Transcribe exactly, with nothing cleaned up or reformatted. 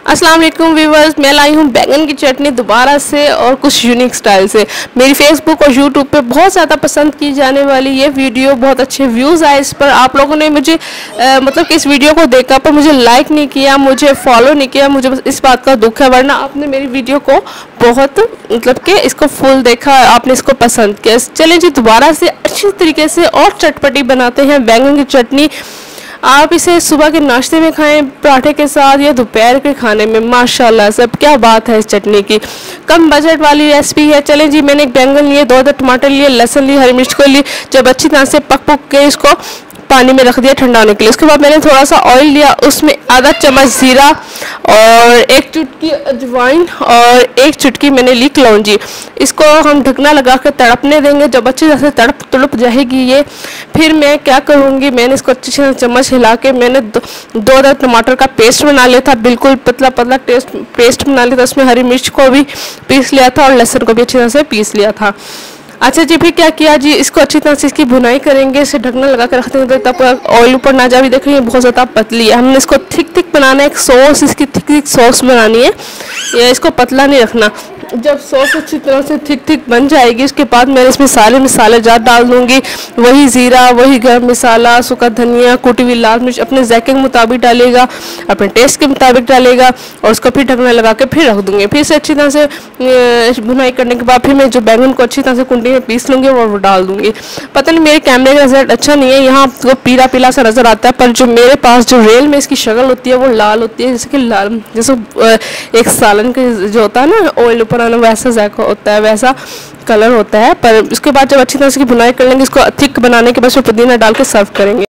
अस्सलाम वालेकुम व्यूवर्स, मैं लाई हूँ बैंगन की चटनी दोबारा से और कुछ यूनिक स्टाइल से। मेरी फेसबुक और यूट्यूब पे बहुत ज़्यादा पसंद की जाने वाली ये वीडियो, बहुत अच्छे व्यूज़ आए इस पर। आप लोगों ने मुझे आ, मतलब कि इस वीडियो को देखा पर मुझे लाइक नहीं किया, मुझे फॉलो नहीं किया, मुझे बस इस बात का दुख है। वरना आपने मेरी वीडियो को बहुत मतलब कि इसको फुल देखा, आपने इसको पसंद किया। चलिए जी, दोबारा से अच्छी तरीके से और चटपटी बनाते हैं बैंगन की चटनी। आप इसे सुबह के नाश्ते में खाएं, पराठे के साथ, या दोपहर के खाने में। माशाल्लाह सब क्या बात है इस चटनी की। कम बजट वाली रेसिपी है। चलें जी, मैंने एक बैंगन लिए, दो दो टमाटर लिए, लहसुन ली, हरी मिर्च को ली। जब अच्छी तरह से पक पक के इसको पानी में रख दिया ठंडा होने के लिए। उसके बाद मैंने थोड़ा सा ऑयल लिया, उसमें आधा चम्मच ज़ीरा और एक चुटकी अजवाइन और एक चुटकी मैंने ली कलौंजी। इसको हम ढकना लगा कर तड़पने देंगे। जब अच्छी तरह से तड़प तड़प जाएगी ये, फिर मैं क्या करूँगी, मैंने इसको अच्छी तरह चम्मच हिला के मैंने दो दो दो टमाटर का पेस्ट बना लिया था, बिल्कुल पतला पतला टेस्ट पेस्ट बना लिया था। उसमें हरी मिर्च को भी पीस लिया था और लहसुन को भी अच्छी तरह से पीस लिया था। अच्छा जी, फिर क्या किया जी, इसको अच्छी तरह से इसकी भुनाई करेंगे। इसे ढकना लगा कर रखते हैं तब ऑयल ऊपर ना जा। भी देख रही है बहुत ज़्यादा पतली है। हमने इसको थिक थिक बनाना है, एक सॉस इसकी थिक थिक सॉस बनानी है, या इसको पतला नहीं रखना। जब सॉस अच्छी तरह से थिक थिक बन जाएगी, उसके बाद मैंने इसमें सारे मसाले जार डाल दूँगी। वही ज़ीरा, वही गरम मसाला, सूखा धनिया, कुटी हुई लाल मिर्च अपने जायके के मुताबिक डालेगा, अपने टेस्ट के मुताबिक डालेगा, और उसको फिर ढकना लगा के फिर रख दूँगी। फिर से अच्छी तरह से भुनाई करने के बाद फिर मैं जो बैंगन को अच्छी तरह से कुंडी में पीस लूँगी और वो डाल दूँगी। पता नहीं मेरे कैमरे का रिजल्ट अच्छा नहीं है, यहाँ आपको पीला पीला सा नज़र आता है, पर जो मेरे पास जो रियल में इसकी शक्ल होती है वो लाल होती है। जैसे कि लाल जैसे एक सालन के जो होता है ना ऑयल ऊपर आना, वैसा जायका होता है, वैसा कलर होता है। पर उसके बाद जब अच्छी तरह से भुनाई कर लेंगे, इसको थिक बनाने के बाद पुदीना डाल के सर्व करेंगे।